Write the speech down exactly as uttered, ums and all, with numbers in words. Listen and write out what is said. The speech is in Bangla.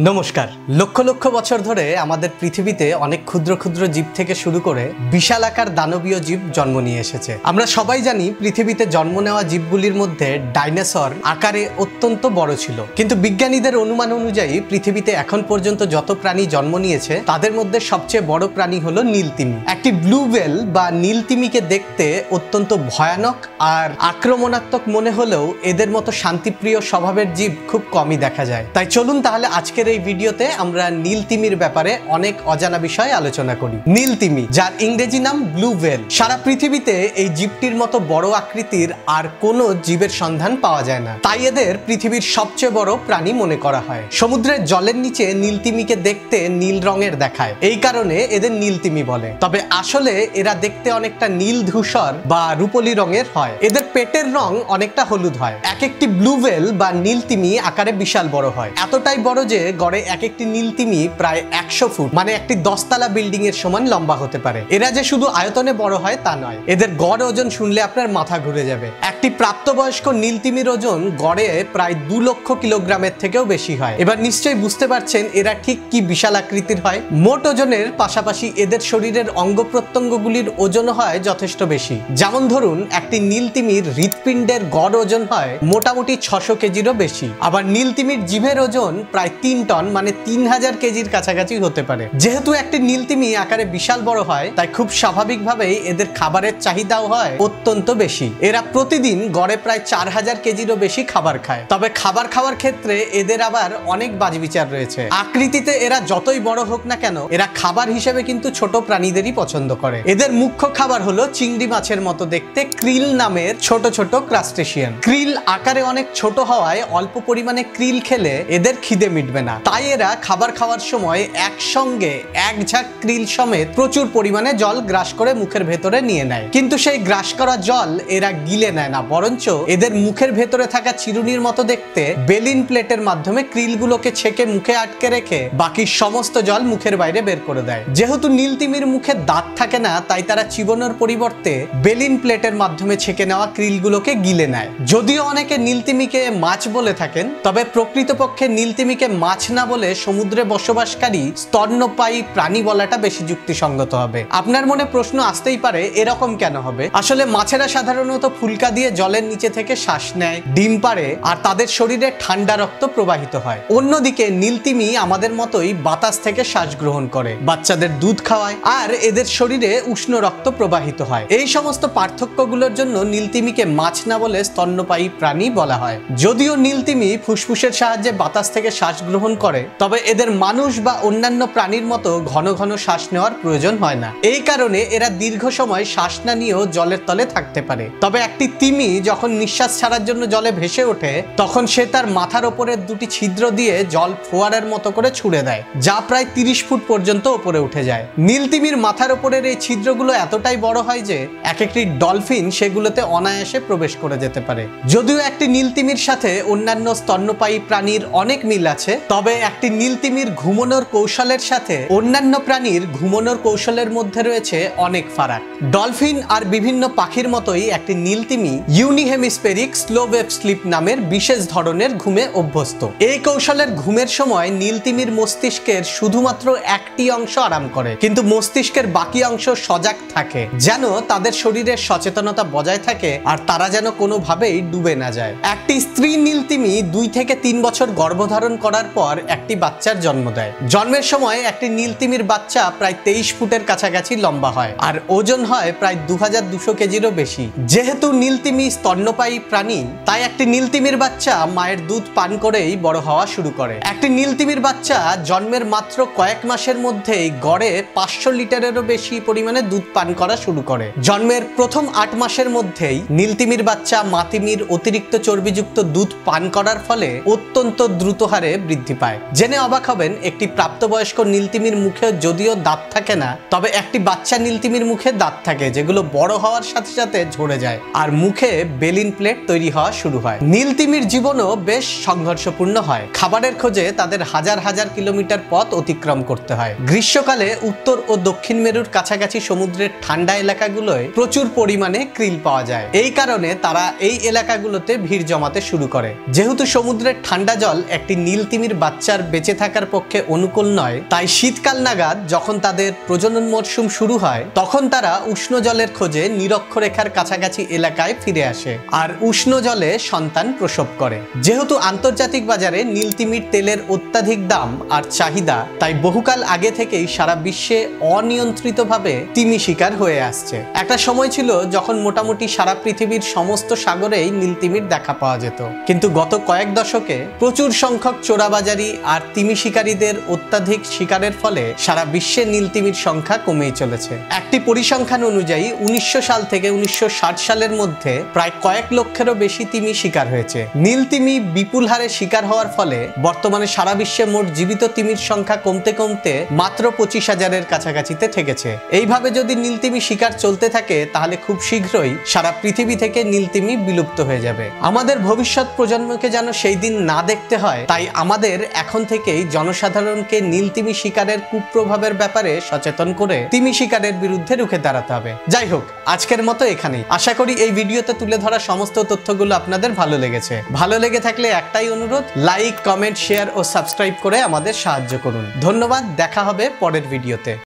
নমস্কার। লক্ষ লক্ষ বছর ধরে আমাদের পৃথিবীতে অনেক ক্ষুদ্র ক্ষুদ্র জীব থেকে শুরু করে বিশাল আকার দানবীয় জীব জন্ম নিয়ে এসেছে। আমরা সবাই জানি পৃথিবীতে জন্ম নেওয়া জীবগুলির মধ্যে ডাইনোসর আকারে অত্যন্ত বড় ছিল, কিন্তু বিজ্ঞানীদের অনুমান অনুযায়ী পৃথিবীতে এখন পর্যন্ত যত প্রাণী জন্ম নিয়েছে তাদের মধ্যে সবচেয়ে বড় প্রাণী হলো নীলতিমি। একটি ব্লু হোয়েল বা নীলতিমিকে দেখতে অত্যন্ত ভয়ানক আর আক্রমণাত্মক মনে হলেও এদের মতো শান্তিপ্রিয় স্বভাবের জীব খুব কমই দেখা যায়। তাই চলুন তাহলে আজকের এই ভিডিওতে আমরা নীলতিমির ব্যাপারে অনেক অজানা বিষয় আলোচনা করি। নীলতিমি, যার ইংরেজি নাম ব্লু হোয়েল, সারা পৃথিবীতে এই জীবটির মতো বড় আকৃতির আর কোনো জীবের সন্ধান পাওয়া যায় না, তাই এদের পৃথিবীর সবচেয়ে বড় প্রাণী মনে করা হয়। সমুদ্রের জলের নিচে নীলতিমিকে দেখতে নীল রঙের দেখায়, এই কারণে এদের নীলতিমি বলে। তবে আসলে এরা দেখতে অনেকটা নীল ধূসর বা রূপলি রঙের হয়। এদের পেটের রং অনেকটা হলুদ হয়। এক একটি ব্লু হোয়েল বা নীলতিমি আকারে বিশাল বড় হয়, এতটাই বড় যে গড়ে এক একটি নীলতিমি প্রায় একশো ফুট মানে একটি দশতলা বিল্ডিং এর সমান লম্বা হতে পারে। এরা যে শুধু আয়তনে বড় হয় তা নয়, এদের গড় ওজন শুনলে আপনার মাথা ঘুরে যাবে। একটি প্রাপ্তবয়স্ক নীলতিমির ওজন গড়ে প্রায় দু লক্ষ কিলোগ্রামের থেকেও বেশি হয়। এবার নিশ্চয়ই বুঝতে পারছেন এরা ঠিক কি বিশাল আকৃতির হয়। মোট ওজনের পাশাপাশি এদের শরীরের অঙ্গ প্রত্যঙ্গগুলির ওজন হয় যথেষ্ট বেশি। যেমন ধরুন, একটি নীলতিমির হৃৎপিণ্ডের গড় ওজন হয় মোটামুটি ছশো কেজিরও বেশি। আবার নীলতিমির জিভের ওজন প্রায় তিন টন মানে তিন হাজার কেজির কাছাকাছি হতে পারে। যেহেতু একটি নীলতিমি আকারে বিশাল বড় হয়, তাই খুব স্বাভাবিকভাবেই এদের খাবারের চাহিদাও হয় অত্যন্ত বেশি। এরা প্রতিদিন গড়ে প্রায় চার হাজার কেজিরও বেশি খাবার খায়। তবে খাবার খাওয়ার ক্ষেত্রে এদের আবার অনেক বাছবিচার রয়েছে। আকৃতিতে এরা যতই বড় হোক না কেন, এরা খাবার হিসেবে কিন্তু ছোট প্রাণীদেরই পছন্দ করে। এদের মুখ্য খাবার হলো চিংড়ি মাছের মতো দেখতে ক্রিল নামের ছোট ছোট ক্রাস্টেশিয়ান। ক্রিল আকারে অনেক ছোট হওয়ায় অল্প পরিমাণে ক্রিল খেলে এদের খিদে মিটবে না, তাই এরা খাবার খাওয়ার সময় একসঙ্গে এক ঝাঁক ক্রিল সমেত প্রচুর পরিমাণে জল গ্রাস করে মুখের ভেতরে নিয়ে নেয়। কিন্তু সেই গ্রাস করা জল এরা গিলে নেয় না, বরঞ্চ এদের মুখের ভেতরে থাকা চিরুনির মতো দেখতে বেলিন প্লেটের মাধ্যমে ক্রিলগুলোকে ছেঁকে মুখে আটকে রেখে বাকি সমস্ত জল মুখের বাইরে বের করে দেয়। যেহেতু নীলতিমির মুখে দাঁত থাকে না, তাই তারা চিবানোর পরিবর্তে বেলিন প্লেটের মাধ্যমে ছেঁকে নেওয়া ক্রিলগুলোকে গিলে নেয়। যদিও অনেকে নীলতিমিকে মাছ বলে থাকেন, তবে প্রকৃতপক্ষে নীলতিমিকে মাছ না বলে সমুদ্রে বসবাসকারী স্তন্যপায়ী প্রাণী বলাটা বেশি যুক্তিসঙ্গত হবে। আপনার মনে প্রশ্ন আসতেই পারে, এরকম কেন হবে? আসলে মাছেরা সাধারণত ফুলকা দিয়ে জলের নিচে থেকে শ্বাস নেয়, ডিম পাড়ে, আর তাদের শরীরে ঠান্ডা রক্ত প্রবাহিত হয়। অন্যদিকে নীলতিমি আমাদের মতোই বাতাস থেকে শ্বাস গ্রহণ করে, বাচ্চাদের দুধ খাওয়ায়, আর এদের শরীরে উষ্ণ রক্ত প্রবাহিত হয়। এই সমস্ত পার্থক্যগুলোর জন্য নীলতিমিকে মাছ না বলে স্তন্যপায়ী প্রাণী বলা হয়। যদিও নীলতিমি ফুসফুসের সাহায্যে বাতাস থেকে শ্বাস গ্রহণ করে, তবে এদের মানুষ বা অন্যান্য প্রাণীর মতো ঘন ঘন শ্বাস নেওয়ার প্রয়োজন হয় না। এই কারণে এরা দীর্ঘ সময় শ্বাস না নিয়েও জলের তলে থাকতে পারে। তবে একটি তিমি যখন নিঃশ্বাস ছাড়ার জন্য জলে ভেসে ওঠে, তখন সে তার মাথার ওপরের দুটি ছিদ্র দিয়ে জল ফোয়ারার মতো করে ছুড়ে দেয়, যা প্রায় তিরিশ ফুট পর্যন্ত ওপরে উঠে যায়। নীলতিমির মাথার ওপরের এই ছিদ্রগুলো এতটাই বড় হয় যে এক একটি ডলফিন সেগুলোতে অনায়াসে প্রবেশ করে যেতে পারে। যদিও একটি নীলতিমির সাথে অন্যান্য স্তন্যপায়ী প্রাণীর অনেক মিল আছে, তবে একটি নীলতিমির ঘুমানোর কৌশলের সাথে অন্যান্য প্রাণীর ঘুমানোর কৌশলের মধ্যে রয়েছে অনেক ফারাক। ডলফিন আর বিভিন্ন পাখির মতোই একটি নীলতিমি ইউনিহেমিস্ফেরিক স্লো ওয়েভ স্লিপ নামের বিশেষ ধরনের ঘুমে অভ্যস্ত। এই কৌশলের ঘুমের সময় নীলতিমির মস্তিষ্কের শুধুমাত্র একটি অংশ আরাম করে, কিন্তু মস্তিষ্কের বাকি অংশ সজাগ থাকে, যেন তাদের শরীরের সচেতনতা বজায় থাকে আর তারা যেন কোনোভাবেই ডুবে না যায়। একটি স্ত্রী নীলতিমি দুই থেকে তিন বছর গর্ভধারণ করার পর একটি বাচ্চার জন্ম দেয়। জন্মের সময় একটি নীলতিমির বাচ্চা প্রায় তেইশ ফুটের কাছাকাছি লম্বা হয় আর ওজন হয় প্রায় দু হাজার দুশো কেজিরও বেশি। যেহেতু নীলতিমি স্তন্যপায়ী প্রাণী, তাই একটি নীলতিমির বাচ্চা মায়ের দুধ পান করেই বড় হওয়া শুরু করে। একটি নীলতিমির বাচ্চা জন্মের মাত্র কয়েক মাসের মধ্যেই গড়ে পাঁচশো লিটারেরও বেশি পরিমাণে দুধ পান করা শুরু করে। জন্মের প্রথম আট মাসের মধ্যেই নীলতিমির বাচ্চা মাতিমির অতিরিক্ত চর্বিযুক্ত দুধ পান করার ফলে অত্যন্ত দ্রুত হারে বৃদ্ধি পায়। জেনে অবাক হবেন, একটি প্রাপ্তবয়স্ক নীলতিমির মুখে যদিও দাঁত থাকে না, তবে একটি বাচ্চা নীলতিমির মুখে দাঁত থাকে, যেগুলো বড় হওয়ার সাথে সাথে ঝরে যায় আর মুখে বেলিন প্লেট তৈরি হওয়া শুরু হয়। নীলতিমির জীবনও বেশ সংঘর্ষপূর্ণ হয়। খাবারের খোঁজে তাদের হাজার হাজার কিলোমিটার পথ অতিক্রম করতে হয়। গ্রীষ্মকালে উত্তর ও দক্ষিণ মেরুর কাছাকাছি সমুদ্রের ঠান্ডা এলাকাগুলোয় প্রচুর পরিমাণে ক্রিল পাওয়া যায়। এই কারণে তারা এই এলাকাগুলোতে ভিড় জমাতে শুরু করে। যেহেতু সমুদ্রের ঠান্ডা জল একটি নীলতিমির বাচ্চা বাচ্চার বেঁচে থাকার পক্ষে অনুকূল নয়, তাই শীতকাল নাগাদ যখন তাদের প্রজনন মরশুম শুরু হয় তখন তারা উষ্ণ জলের খোঁজে নিরক্ষরেখার কাছাকাছি এলাকায় ফিরে আসে আর উষ্ণ জলে সন্তান প্রসব করে। যেহেতু আন্তর্জাতিক বাজারে নীল তিমির তেলের অত্যাধিক দাম আর চাহিদা, তাই বহুকাল আগে থেকেই সারা বিশ্বে অনিয়ন্ত্রিতভাবে তিমি শিকার হয়ে আসছে। একটা সময় ছিল যখন মোটামুটি সারা পৃথিবীর সমস্ত সাগরেই নীল তিমির দেখা পাওয়া যেত, কিন্তু গত কয়েক দশকে প্রচুর সংখ্যক চোরাবাজারি আর তিমি শিকারীদের অত্যাধিক শিকারের ফলে সারা বিশ্বে নীল তিমির সংখ্যা কমেই চলেছে। একটি পরিসংখ্যান অনুযায়ী উনিশশো সাল থেকে উনিশশো ষাট সালের মধ্যে প্রায় কয়েক লক্ষেরও বেশি তিমি শিকার হয়েছে। নীল তিমি বিপুল হারে শিকার হওয়ার ফলে বর্তমানে সারা বিশ্বে মোট জীবিত তিমির সংখ্যা কমতে কমতে মাত্র পঁচিশ হাজারের কাছাকাছিতে ঠেকেছে। এইভাবে যদি নীল তিমি শিকার চলতে থাকে তাহলে খুব শীঘ্রই সারা পৃথিবী থেকে নীল তিমি বিলুপ্ত হয়ে যাবে। আমাদের ভবিষ্যৎ প্রজন্মকে যেন সেই দিন না দেখতে হয়, তাই আমাদের এখন থেকেই জনসাধারণকে নীল তিমি শিকারের কুপ্রভাবের ব্যাপারে সচেতন করে তিমি শিকারের বিরুদ্ধে রুখে দাঁড়াতে হবে। যাই হোক, আজকের মতো এখানেই। আশা করি এই ভিডিওতে তুলে ধরা সমস্ত তথ্যগুলো আপনাদের ভালো লেগেছে। ভালো লেগে থাকলে একটাই অনুরোধ, লাইক, কমেন্ট, শেয়ার ও সাবস্ক্রাইব করে আমাদের সাহায্য করুন। ধন্যবাদ, দেখা হবে পরের ভিডিওতে।